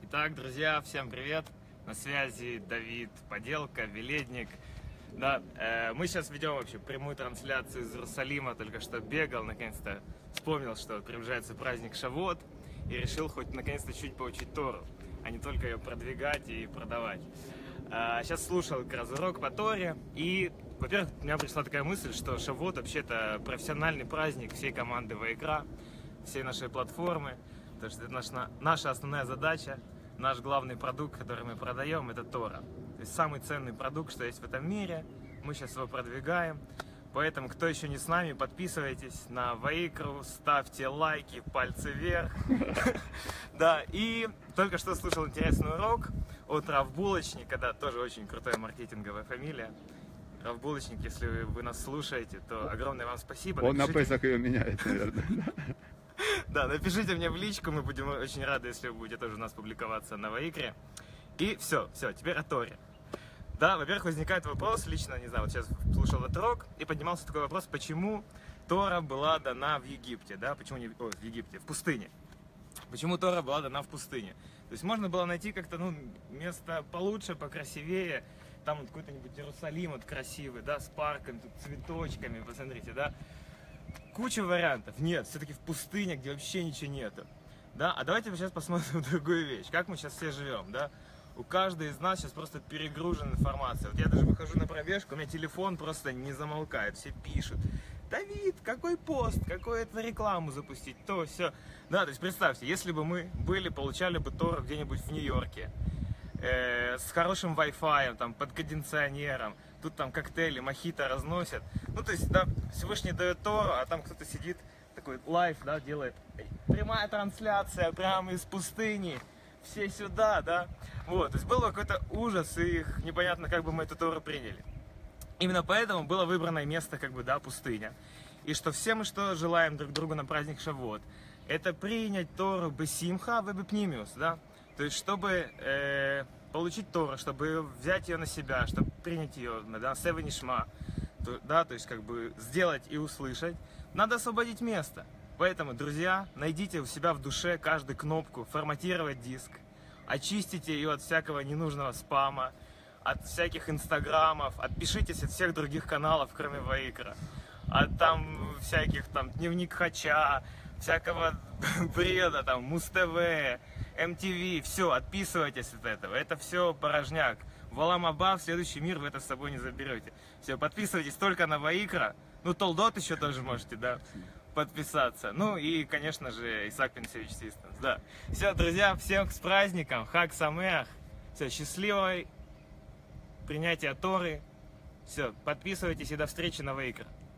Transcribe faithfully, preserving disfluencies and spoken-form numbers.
Итак, друзья, всем привет! На связи Давид Поделка, Веледник. Да, э, мы сейчас ведем вообще прямую трансляцию из Иерусалима, только что бегал, наконец-то вспомнил, что приближается праздник Шавуот, и решил хоть наконец-то чуть поучить Тору, а не только ее продвигать и продавать. Э, сейчас слушал как раз урок по Торе, и, во-первых, у меня пришла такая мысль, что Шавуот вообще-то профессиональный праздник всей команды Ваикра, всей нашей платформы. Потому что это наша, наша основная задача, наш главный продукт, который мы продаем, это Тора. То есть самый ценный продукт, что есть в этом мире. Мы сейчас его продвигаем. Поэтому, кто еще не с нами, подписывайтесь на Ваикру, ставьте лайки, пальцы вверх. Да, и только что слушал интересный урок от Рав Булочника, да, тоже очень крутая маркетинговая фамилия. Рав Булочник, если вы нас слушаете, то огромное вам спасибо. Он на Песах ее меняет, наверное. Да, напишите мне в личку, мы будем очень рады, если вы будете тоже у нас публиковаться на Ваикре. И все, все, теперь о Торе. Да, во-первых, возникает вопрос, лично, не знаю, вот сейчас слушал этот урок, и поднимался такой вопрос, почему Тора была дана в Египте, да, почему не о, в Египте, в пустыне. Почему Тора была дана в пустыне? То есть можно было найти как-то, ну, место получше, покрасивее, там вот какой-то-нибудь Иерусалим вот красивый, да, с парком, тут цветочками, посмотрите, да. Куча вариантов. Нет, все-таки в пустыне, где вообще ничего нету. Да? А давайте сейчас посмотрим другую вещь. Как мы сейчас все живем, да? У каждого из нас сейчас просто перегружена информация. Вот я даже выхожу на пробежку, у меня телефон просто не замолкает. Все пишут: Давид, какой пост, какую-то рекламу запустить, то, все. Да, то есть представьте, если бы мы были, получали бы Тору где-нибудь в Нью-Йорке, э, с хорошим Wi-Fi, там, под кондиционером, тут там коктейли, мохито разносят. Ну, то есть, да, Всевышний дает Тору, а там кто-то сидит, такой лайв, да, делает. Прямая трансляция прямо из пустыни, все сюда, да. Вот, то есть был какой-то ужас, и непонятно, как бы мы эту Тору приняли. Именно поэтому было выбрано место, как бы, да, пустыня. И что все мы что желаем друг другу на праздник Шавуот, это принять Тору бесимха вебепнимиус, да. То есть, чтобы э, получить Тору, чтобы взять ее на себя, чтобы принять ее, да, севенишма, да, то есть, как бы, сделать и услышать, надо освободить место. Поэтому, друзья, найдите у себя в душе каждую кнопку, форматировать диск, очистите ее от всякого ненужного спама, от всяких инстаграмов, отпишитесь от всех других каналов, кроме Ваикра, от там всяких там Дневник Хача, всякого бреда, там, Муз-ТВ, эм ти ви, все, отписывайтесь от этого, это все порожняк. В Олам Аба, в следующий мир вы это с собой не заберете. Все, подписывайтесь только на Ваикра, ну, Толдот еще тоже можете, да, подписаться. Ну, и, конечно же, Исаак Пенсевич Системс, да. Все, друзья, всех с праздником, Хаг Самеах, все, счастливой принятия Торы, все, подписывайтесь и до встречи на Ваикра.